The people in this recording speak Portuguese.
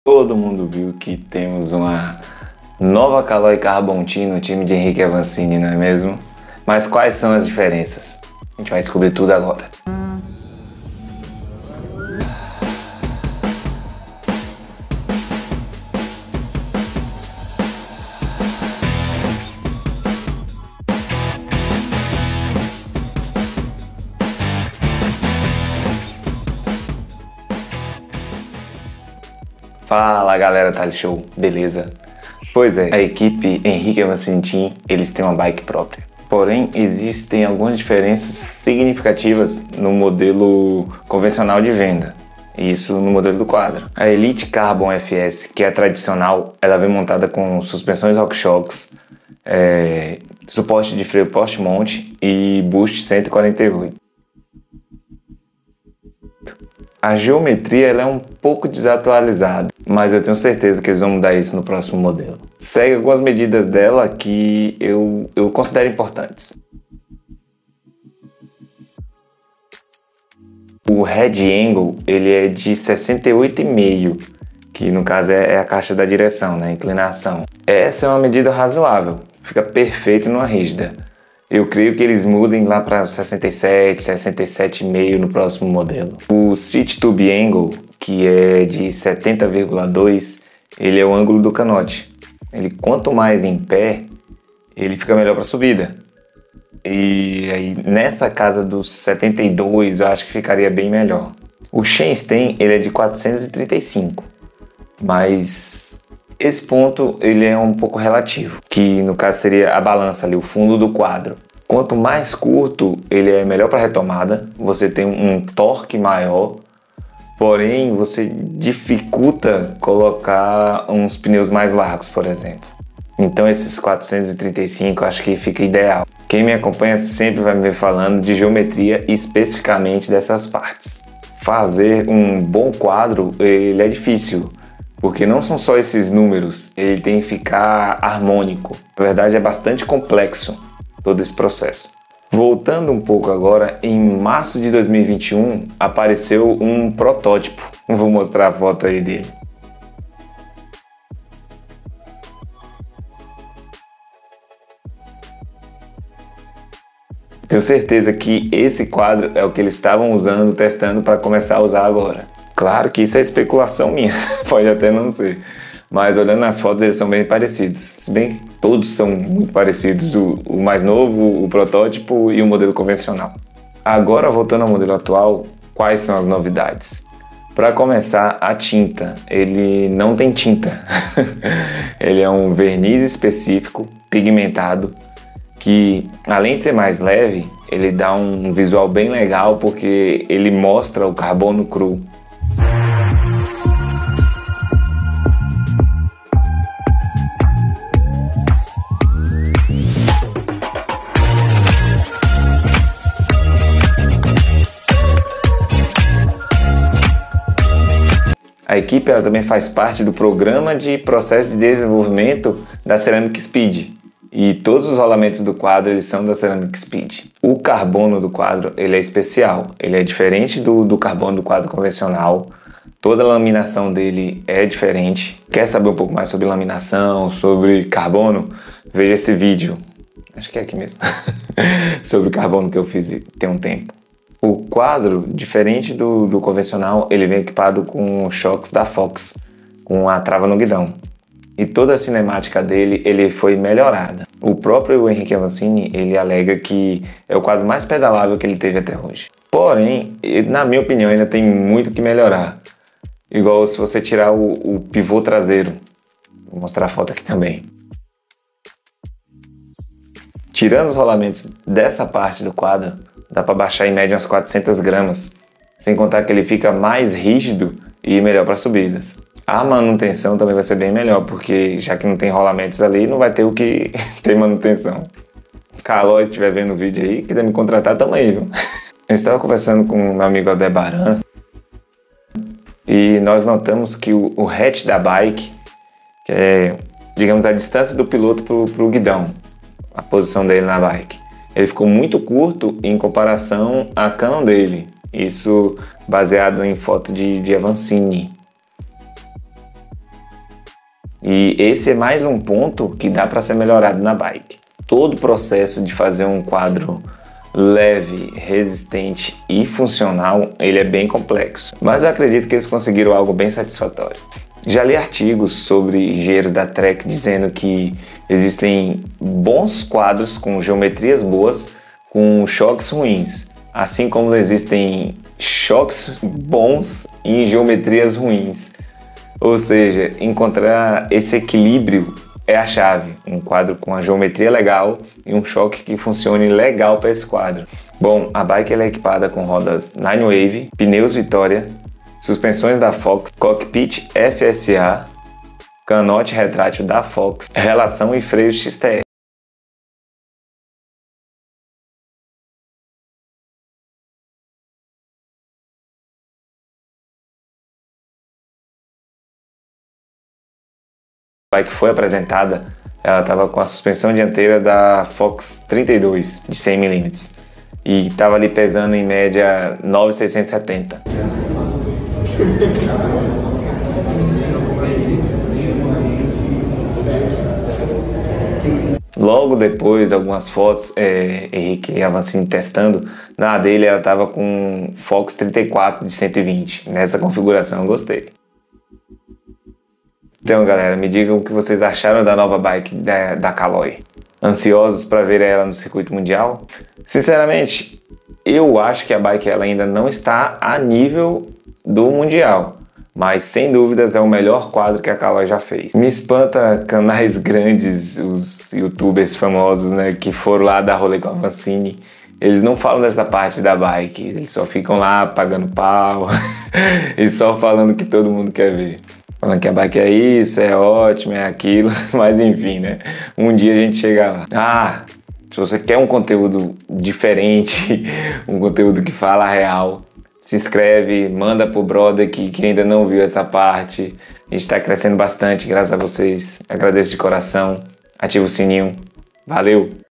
Todo mundo viu que temos uma nova Caloi Carbon T no time de Henrique Avancini, não é mesmo? Mas quais são as diferenças? A gente vai descobrir tudo agora. Fala galera, Thales Show, beleza? Pois é, a equipe Henrique Avancini Team, eles têm uma bike própria. Porém, existem algumas diferenças significativas no modelo convencional de venda. Isso no modelo do quadro. A Elite Carbon FS, que é a tradicional, ela vem montada com suspensões RockShox, suporte de freio post-monte e boost 148. A geometria ela é um pouco desatualizada, mas eu tenho certeza que eles vão mudar isso no próximo modelo. Segue algumas medidas dela que eu considero importantes. O head angle ele é de 68,5, que no caso é a caixa da direção, né, a inclinação. Essa é uma medida razoável, fica perfeito numa rígida. Eu creio que eles mudem lá para 67, 67,5 no próximo modelo. O Seat Tube Angle, que é de 70,2, ele é o ângulo do canote. Ele, quanto mais em pé, ele fica melhor para subida. E aí nessa casa dos 72 eu acho que ficaria bem melhor. O chainstay ele é de 435, mas esse ponto ele é um pouco relativo, que no caso seria a balança ali, o fundo do quadro. Quanto mais curto, ele é melhor para retomada, você tem um torque maior, porém você dificulta colocar uns pneus mais largos, por exemplo. Então esses 435 eu acho que fica ideal. Quem me acompanha sempre vai me ver falando de geometria especificamente dessas partes. Fazer um bom quadro ele é difícil, porque não são só esses números, ele tem que ficar harmônico. Na verdade é bastante complexo todo esse processo. Voltando um pouco agora, em março de 2021 apareceu um protótipo. Vou mostrar a foto aí dele. Tenho certeza que esse quadro é o que eles estavam usando, testando para começar a usar agora. Claro que isso é especulação minha, pode até não ser. Mas olhando as fotos eles são bem parecidos. Se bem que todos são muito parecidos, o mais novo, o protótipo e o modelo convencional. Agora voltando ao modelo atual, quais são as novidades? Para começar, a tinta. Ele não tem tinta. Ele é um verniz específico, pigmentado, que além de ser mais leve, ele dá um visual bem legal porque ele mostra o carbono cru. A equipe ela também faz parte do programa de processo de desenvolvimento da Ceramic Speed. E todos os rolamentos do quadro eles são da Ceramic Speed. O carbono do quadro ele é especial, ele é diferente do carbono do quadro convencional. Toda a laminação dele é diferente. Quer saber um pouco mais sobre laminação, sobre carbono? Veja esse vídeo. Acho que é aqui mesmo. Sobre carbono que eu fiz tem um tempo. O quadro, diferente do convencional, ele vem equipado com shocks da Fox, com a trava no guidão. E toda a cinemática dele ele foi melhorada. O próprio Henrique Avancini ele alega que é o quadro mais pedalável que ele teve até hoje. Porém, na minha opinião, ainda tem muito que melhorar. Igual se você tirar o pivô traseiro. Vou mostrar a foto aqui também. Tirando os rolamentos dessa parte do quadro, dá para baixar em média umas 400 gramas. Sem contar que ele fica mais rígido e melhor para subidas. A manutenção também vai ser bem melhor, porque já que não tem rolamentos ali, não vai ter o que ter manutenção. Caloi, se estiver vendo o vídeo aí, quiser me contratar, tamo aí, viu? Eu estava conversando com o meu amigo Aldebaran e nós notamos que o hatch da bike, que é, digamos, a distância do piloto pro guidão, a posição dele na bike, ele ficou muito curto em comparação à Canon dele. Isso baseado em foto de Avancini. E esse é mais um ponto que dá para ser melhorado na bike. Todo o processo de fazer um quadro leve, resistente e funcional, ele é bem complexo, mas eu acredito que eles conseguiram algo bem satisfatório. Já li artigos sobre engenheiros da Trek dizendo que existem bons quadros com geometrias boas, com choques ruins, assim como existem choques bons em geometrias ruins. Ou seja, encontrar esse equilíbrio é a chave. Um quadro com a geometria legal e um choque que funcione legal para esse quadro. Bom, a bike ela é equipada com rodas Nine Wave, pneus Vitória, suspensões da Fox, cockpit FSA, canote retrátil da Fox, relação e freios XTR. A bike foi apresentada, ela estava com a suspensão dianteira da Fox 32 de 100 mm e estava ali pesando em média 9.670. Logo depois, algumas fotos, Henrique e Avancini testando, na dele ela estava com Fox 34 de 120. Nessa configuração eu gostei. Então, galera, me digam o que vocês acharam da nova bike da Caloi. Ansiosos para ver ela no circuito mundial? Sinceramente, eu acho que a bike ela ainda não está a nível do mundial, mas sem dúvidas é o melhor quadro que a Caloi já fez. Me espanta canais grandes, os youtubers famosos, né, que foram lá dar rolê com a Avancini. Eles não falam dessa parte da bike, eles só ficam lá pagando pau e só falando que todo mundo quer ver. Falando que a bike é isso, é ótimo, é aquilo, mas enfim, né? Um dia a gente chega lá. Ah, se você quer um conteúdo diferente, um conteúdo que fala a real, se inscreve, manda pro brother que ainda não viu essa parte. A gente tá crescendo bastante, graças a vocês. Agradeço de coração. Ativa o sininho. Valeu!